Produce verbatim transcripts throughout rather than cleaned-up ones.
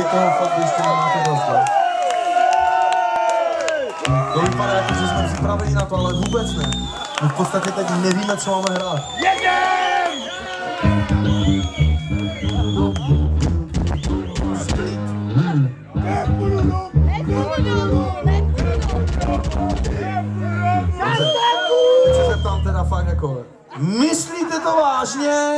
Vy toho fakt ještě nemáte dost. To vypadá jako, že jsme připraveni na to, ale vůbec ne. My v podstatě teď nevíme, co máme hrát. Jedem! Split. Teď se zeptám teda fakt jako, myslíte to vážně?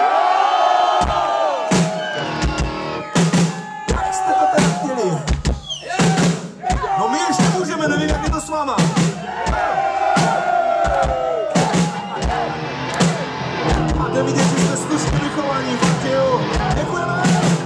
Jak jste to teda chtěli? No my ještě můžeme, nevím, jak je to s váma. Máte vidět, že jste slušně vychovaní, fakt jo. Děkujeme.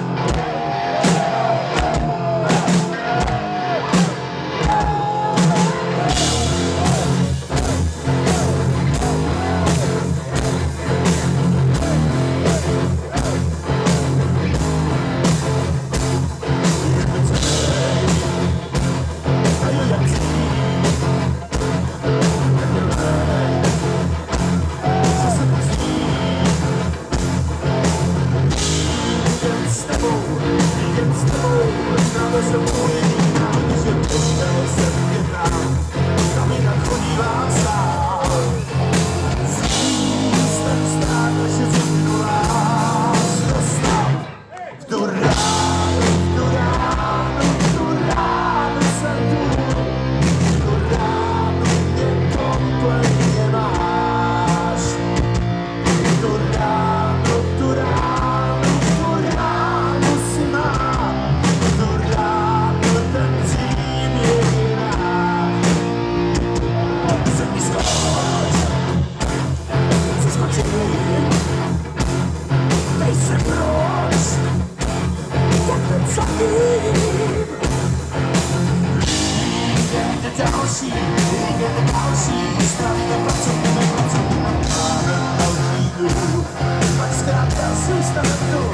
Další, další, stavíme pracovními, pracovními, máme další důvod, pak zkrátka si stane to.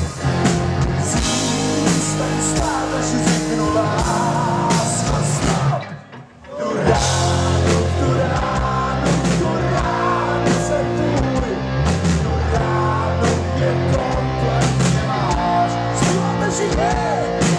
Zůstaň stát, až řeknu lásko, stop. Tu ránu, tu ránu, tu ránu se tvůj, tu ránu mě kompletně máš. Zpíváte všichni!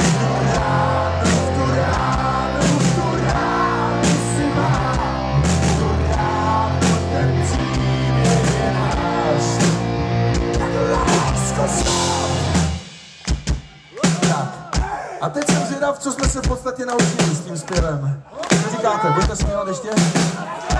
A teď jsem zvědav, co jsme se v podstatě naučili s tím zpěvem. Co říkáte, budete zpívat ještě?